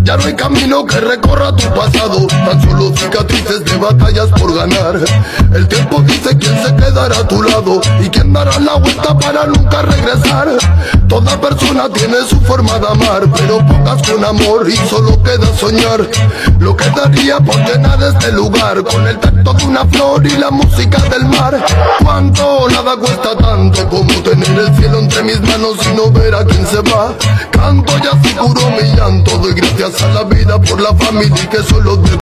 Ya no hay camino que recorra tu pasado, tan solo cicatrices de batallas por ganar. El tiempo dice quién se quedará a tu lado y quién dará la vuelta para nunca regresar. Toda persona tiene su forma de amar, pero pocas con amor y solo queda soñar. Lo que daría por llenar este lugar con el tacto de una flor y la música del mar. Cuánto nada cuesta tanto como tener el cielo entre mis manos y no ver a quién se va. Canto y así curo mi llanto, doy gracias a la vida por la familia que solo